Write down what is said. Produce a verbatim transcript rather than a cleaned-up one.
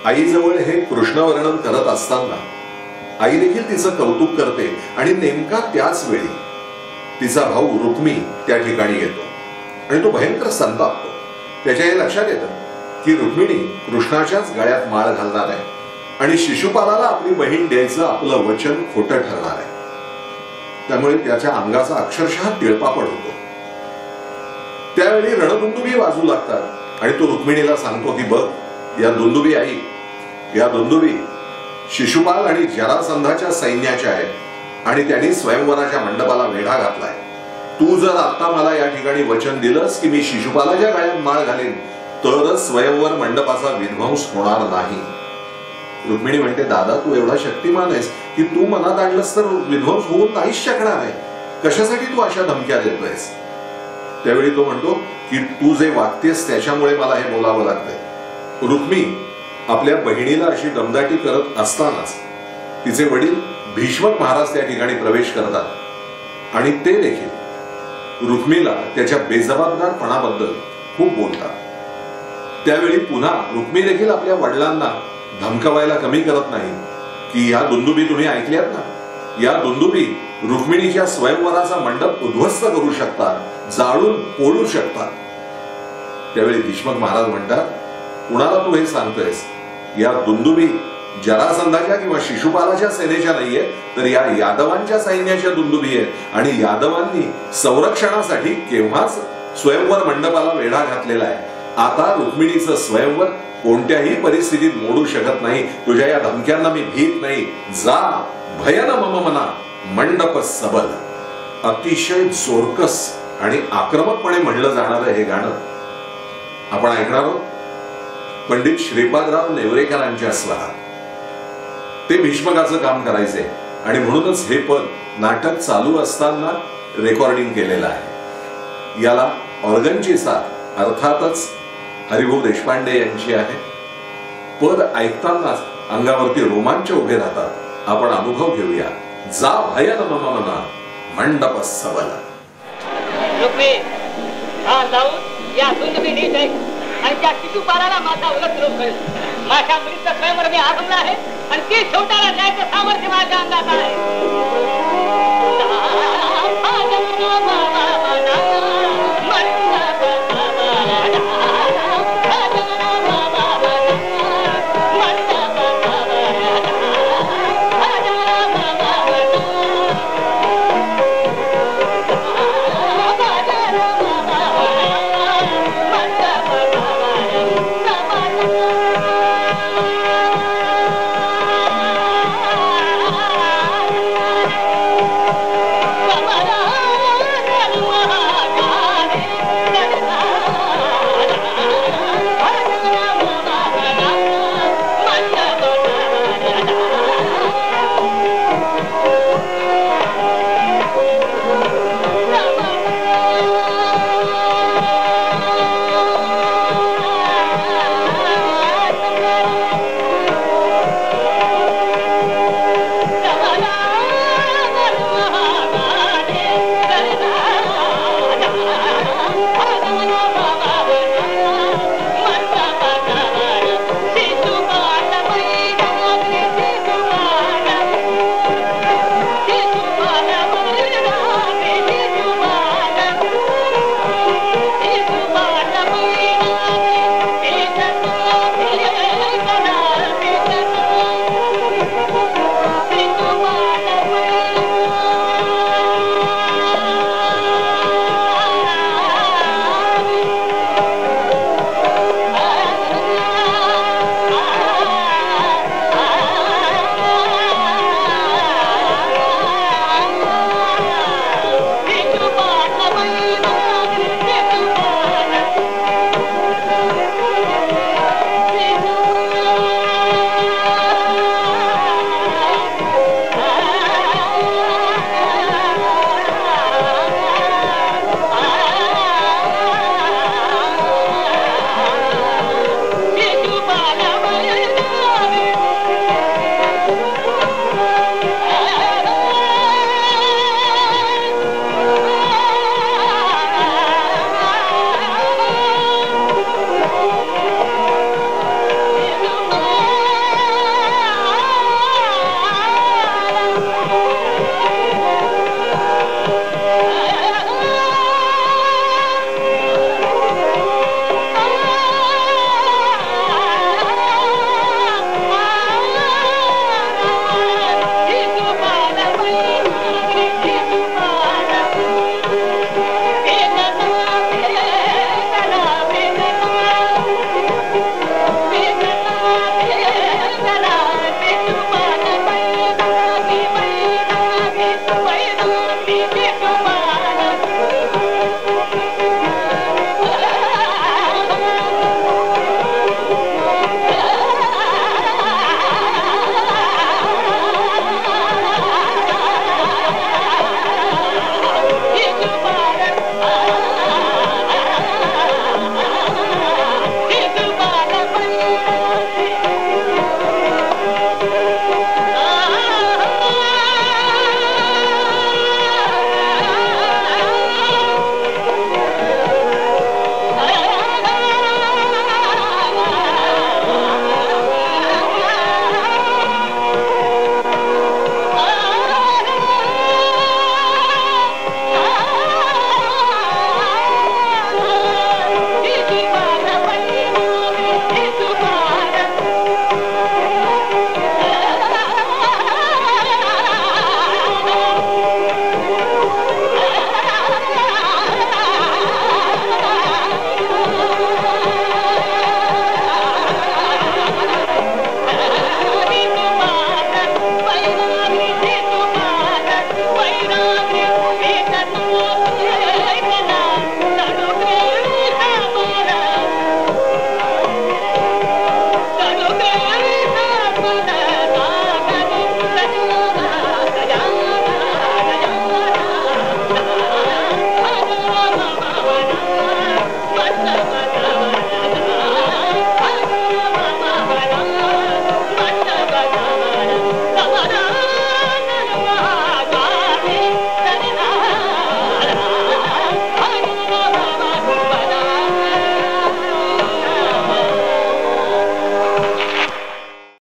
आईजवळ हे कृष्ण वर्णन करत असताना आई देखील तिचं कौतुक करते आणि नेमका त्याच वेळी तिचा भाऊ रुक्मी त्या ठिकाणी येतो आणि तो भयंकर संतापतो. त्याच्या हे लक्षात येतं की रुक्मिणी कृष्णाच्याच गळ्यात माळ घालणार आहे आणि शिशुपालाला आपली बहीण द्यायचं आपलं वचन खोटं ठरणार आहे. त्यामुळे त्याच्या अंगाचा अक्षरशः तिळपापड होतो. त्यावेळी रणदुंदुभी वाजू लागतात आणि तो रुक्मिणीला सांगतो की बघ, या दुंदुभी आई, या दुंदुभी शिशुपाल आणि जरासंधाच्या सैन्याच्या आहेत आणि त्यांनी स्वयंवराच्या मंडपाला वेढा घातलाय. तू जर आता मला या ठिकाणी वचन दिलंस की मी शिशुपालाच्या गळ्यात माळ घालेन तरच स्वयंवर मंडपाचा विध्वंस होणार नाही. रुक्मिणी म्हणते, दादा तू एवढा शक्तिमान आहेस की तू मनात आणलंस तर विध्वंस होऊन नाहीच शकणार आहे. कशासाठी तू अशा धमक्या देतोयस? त्यावेळी तो म्हणतो की तू जे वागतेस त्याच्यामुळे मला हे बोलावं लागतंय. रुक्मी आपल्या बहिणीला अशी दमदाटी करत असतानाच तिचे वडील भीष्मक महाराज त्या ठिकाणी प्रवेश करतात आणि ते देखील रुक्मीला त्याच्या बेजबाबदारपणाबद्दल खूप बोलतात. त्यावेळी पुन्हा रुक्मी देखील आपल्या वडिलांना धमकावायला कमी करत नाही की या दुंदुभी तुम्ही ऐकल्यात ना, या दुंदुभी रुक्मिणीच्या स्वयंवराचा मंडप उद्ध्वस्त करू शकतात, जाळून पोळू शकतात. त्यावेळी भीष्मक महाराज म्हणतात, कुणाला तू हे सांगतोयस? या दुंदुभी जरासंधाच्या किंवा शिशुपालाच्या सेनेच्या नाहीये तर या यादवांच्या सैन्याच्या दुंदुभी आहेत आणि यादवांनी संरक्षणासाठी केव्हाच स्वयंवर मंडपाला वेढा घातलेला आहे. आता रुक्मिणीचं स्वयंवर कोणत्याही परिस्थितीत मोडू शकत नाही. तुझ्या या धमक्यांना मी भीत नाही. जा भयन मम मना मंडप सबल. अतिशय जोरकस आणि आक्रमकपणे म्हणलं जाणारं हे गाणं आपण ऐकणार आहोत पंडित श्रीपादराव नेवरेकरांच्या स्वरात. ते भीष्मकाचं काम करायचे आणि म्हणूनच हे पद नाटक चालू असताना रेकॉर्डिंग केलेलं आहे. याला ऑर्गनची साथ अर्थातच हरिभाऊ देशपांडे यांची आहे. पद ऐकतानाच अंगावरती रोमांच उभे राहतात. आपण अनुभव घेऊया. जा भयन मम मना मंडप सबल. रुक्मी हा जाऊन या दुंदुभी नीट ऐक आणि त्या शिशुपालाला माझा उलट रोग करेल. माझ्या मुलीचा स्वयंवर मी आरंभला आहे आणि ती शेवटाला न्यायचं सामर्थ्य